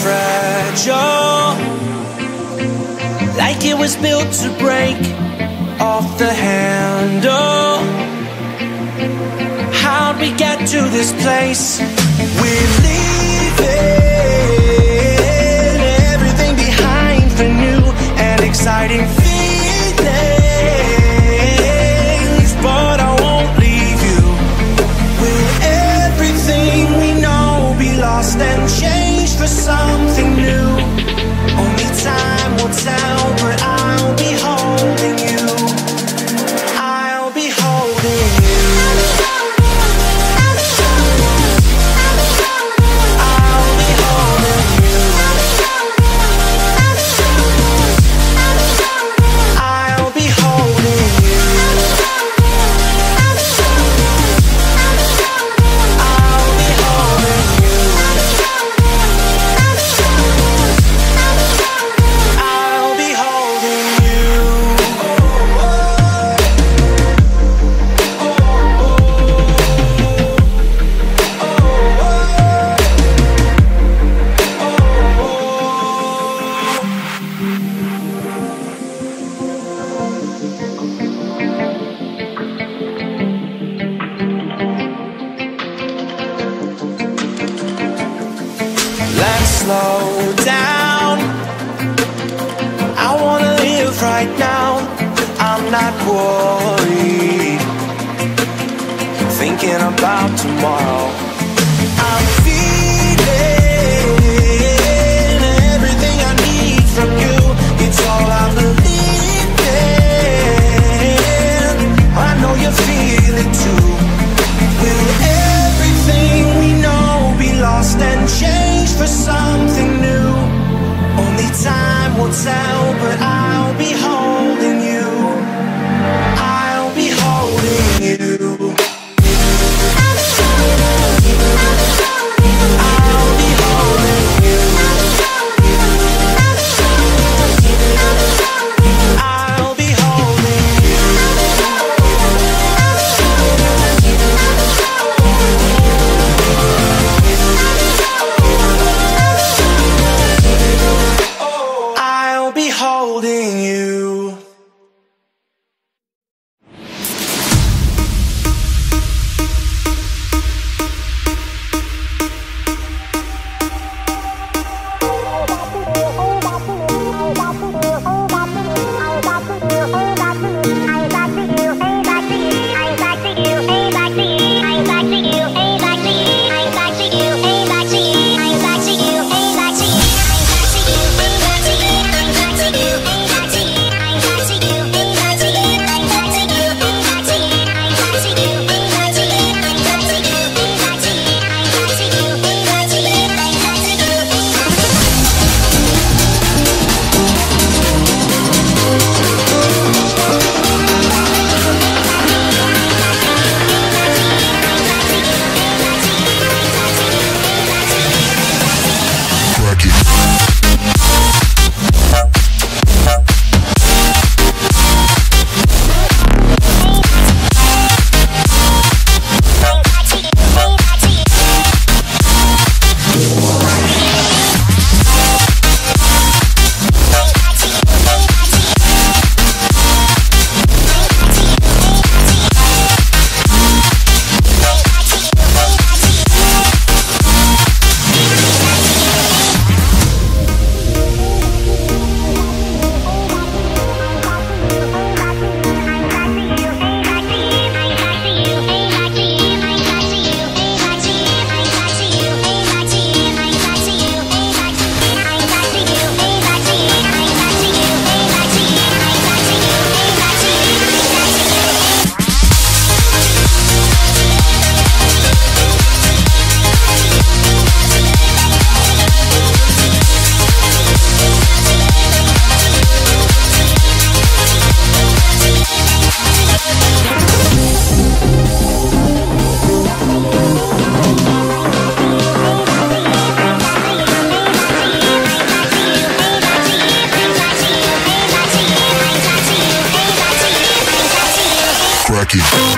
fragile, like it was built to break off the handle. How'd we get to this place? We're leaving everything behind for new and exciting feelings, but I won't leave you. Will everything we know be lost and changed for something new? Only time will tell, but I'll be holding you. I'll be holding you. I'll be holding you. I'll be holding you. I'll be holding you. I'll be holding you. Let's slow down. I wanna live right now. I'm not worried, thinking about tomorrow. I'm feeling everything I need from you. It's all I believe in. I know you feel it too. Will everything we know be lost and changed for something new? Only time will tell, but I'll be holding you. I'll be holding you. I'll be holding you. I'll be holding you. I'll be holding you. Cracky.